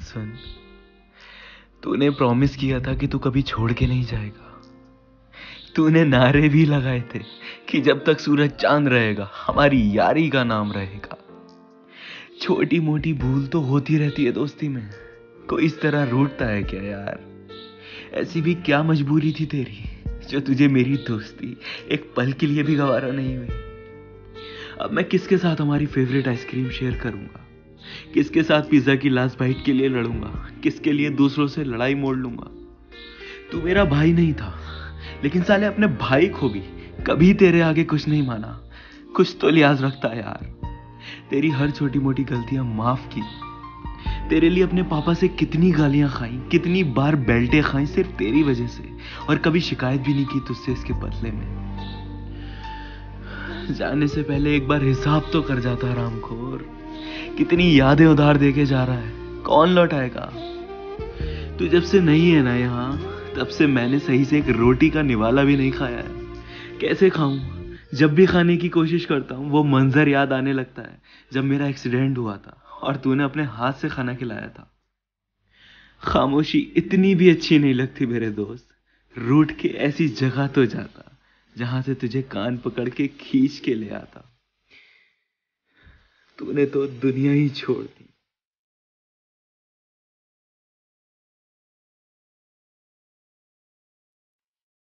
सुन, तूने प्रॉमिस किया था कि तू कभी छोड़ के नहीं जाएगा। तूने नारे भी लगाए थे कि जब तक सूरज चांद रहेगा हमारी यारी का नाम रहेगा। छोटी मोटी भूल तो होती रहती है दोस्ती में, कोई इस तरह रूठता है क्या यार? ऐसी भी क्या मजबूरी थी तेरी जो तुझे मेरी दोस्ती एक पल के लिए भी गवारा नहीं हुई? अब मैं किसके साथ हमारी फेवरेट आइसक्रीम शेयर करूंगा? किसके साथ पिज्जा की लास्ट बाइट के लिए लड़ूंगा? किसके लिए दूसरों से लड़ाई मोड़ लूंगा? तू मेरा भाई नहीं था, लेकिन साले अपने भाई को भी कभी तेरे आगे कुछ नहीं माना। कुछ तो लिहाज रखता है यार। तेरी हर छोटी मोटी गलतियां माफ की। तेरे लिए अपने पापा से कितनी गालियां खाई, कितनी बार बेल्टे खाई सिर्फ तेरी वजह से, और कभी शिकायत भी नहीं की तुझसे इसके बदले में। जाने से पहले एक बार हिसाब तो कर जाता हरामखोर। कितनी यादें उधार देके जा रहा है, कौन लौटाएगा? तू जब से नहीं है ना यहाँ, तब से मैंने सही से एक रोटी का निवाला भी नहीं खाया है। कैसे खाऊं? जब भी खाने की कोशिश करता हूँ वो मंजर याद आने लगता है जब मेरा एक्सीडेंट हुआ था और तूने अपने हाथ से खाना खिलाया था। खामोशी इतनी भी अच्छी नहीं लगती मेरे दोस्त। रूठ के ऐसी जगह तो जाता जहां से तुझे कान पकड़ के खींच के ले आता। तूने तो दुनिया ही छोड़ दी।